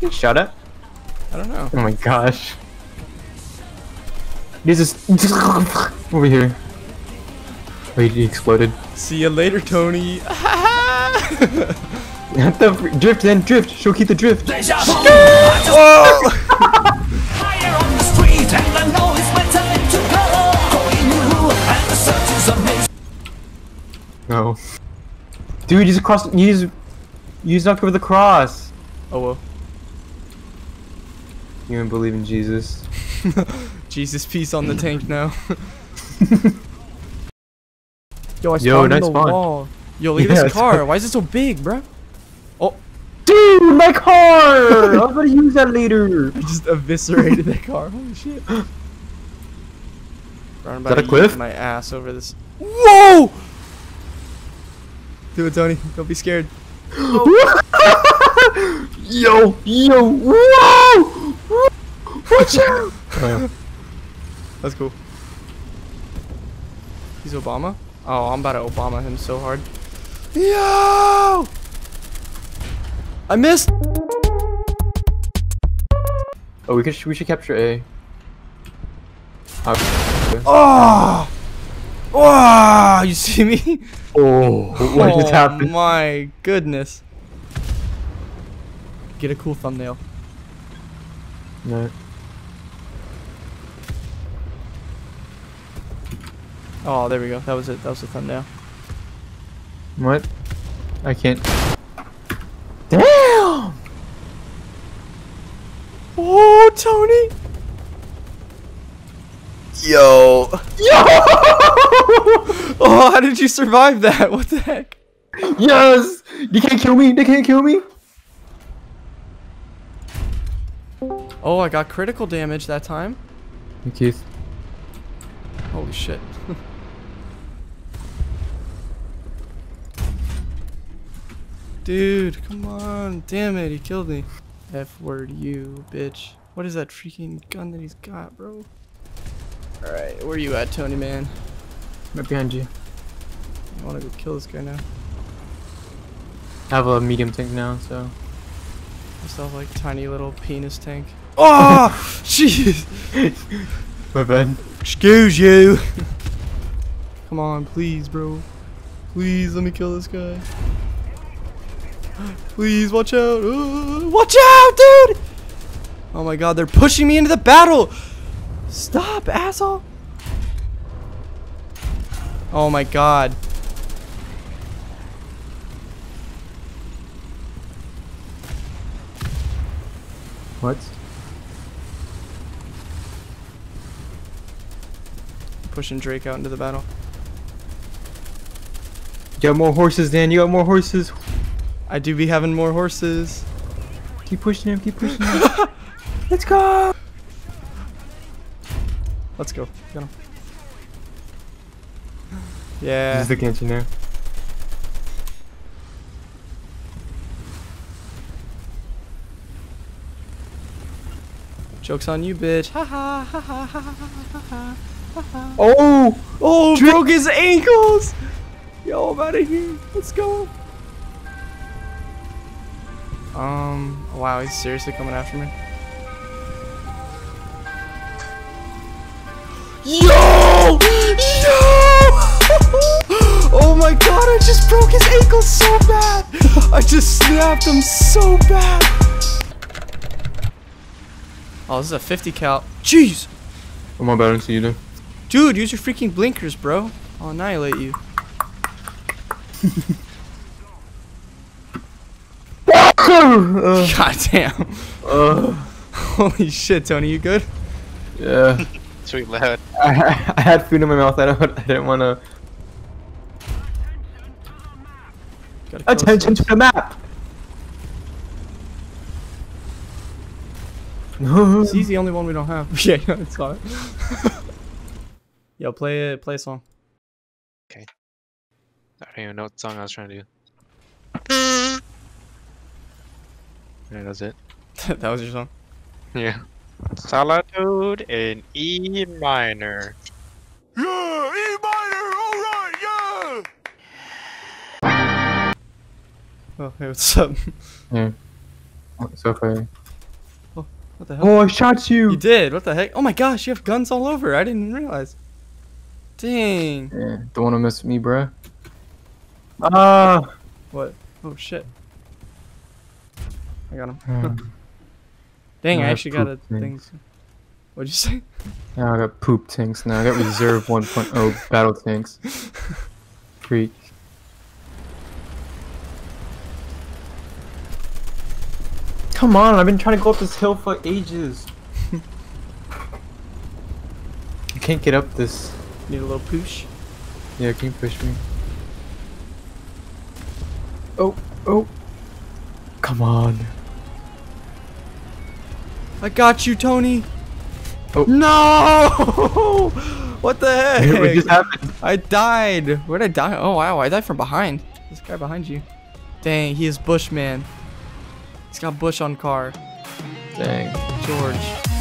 get shot at? I don't know. Oh my gosh. This is over here. Wait, he exploded. See you later, Tony. What the drift then drift. She'll keep the drift. Whoa! Higher on the street and I know it's my time to go. Going new and the search is amazing. No. Dude, you just crossed. You just knocked over the cross. Oh well. You don't believe in Jesus. Jesus, peace on the tank now. Yo, I spawned Yo, in nice the spawn. wall. Yo, look at Yeah, this it's car. fun. Why is it so big, bro? Oh, Dude, my car! I was gonna use that later. I just eviscerated that car. Holy shit. Bro, I'm about that a to cliff? yeet my ass over this. Whoa! Do it, Tony. Don't be scared. Yo, whoa! Watch out! Oh, That's cool. He's Obama? Oh, I'm about to Obama him so hard. Yo! I missed! oh, we should capture A. Oh! Oh! You see me? Oh, what just happened? Oh my goodness. Get a cool thumbnail. No. Oh, there we go. That was it. That was the thumbnail. What? I can't. Damn! Oh, Tony! Yo! Yo! Oh, how did you survive that? What the heck? Yes! They can't kill me! They can't kill me! Oh, I got critical damage that time. Hey, Keith. Holy shit. Dude, come on. Damn it, he killed me. F word you, bitch. What is that freaking gun that he's got, bro? Alright, where you at, Tony, man? Right behind you. I wanna go kill this guy now. I have a medium tank now, so. I still have like tiny little penis tank. Oh! Jeez! My bad. Excuse you! Come on, please, bro. Please, let me kill this guy. Please, watch out. Watch out, dude! Oh my god, they're pushing me into the battle! Stop, asshole! Oh my god. What? Pushing Drake out into the battle. You got more horses, Dan. You got more horses. I do be having more horses. Keep pushing him. Keep pushing him. Let's go. Let's go. Get him. Yeah. He's looking at you now. Joke's on you, bitch. Ha ha ha ha ha ha ha ha. Oh! Oh, Drake- broke his ankles! Yo, I'm out of here. Let's go. Wow, he's seriously coming after me. Yo! Yo! Oh my god, I just broke his ankles so bad! I just snapped him so bad! Oh, this is a 50 cal. Jeez! Oh my bad, I didn't see you there. Dude, use your freaking blinkers, bro. I'll annihilate you. God damn. Holy shit, Tony, you good? Yeah. Sweet lad. I had food in my mouth. I didn't want to. Attention to the map. No. He's the only one we don't have. Yeah, it's fine. Yo, play a song. I don't even know what song I was trying to do. Yeah, that's it. That was your song. Yeah. Solitude in E minor. Yeah, E minor, alright, yeah! Oh, hey, what's up? Yeah. So funny. What the hell? Oh, I shot you. You did. What the heck? Oh my gosh, you have guns all over. I didn't even realize. Dang. Yeah, don't want to mess with me, bruh. Ah. What? Oh shit. I got him. Hmm. Dang, I I have actually got a poop thing. things. What'd you say? Now I got poop tanks now. I got reserve 1.0 battle tanks. Freak. Come on, I've been trying to go up this hill for ages. You can't get up this. Need a little push. Yeah, can you push me? Oh, oh. Come on. I got you, Tony. Oh. No! What the heck? What just happened? I died. Where'd I die? Oh wow, I died from behind. This guy behind you. Dang, he is Bushman. He's got Bush on car. Dang. George.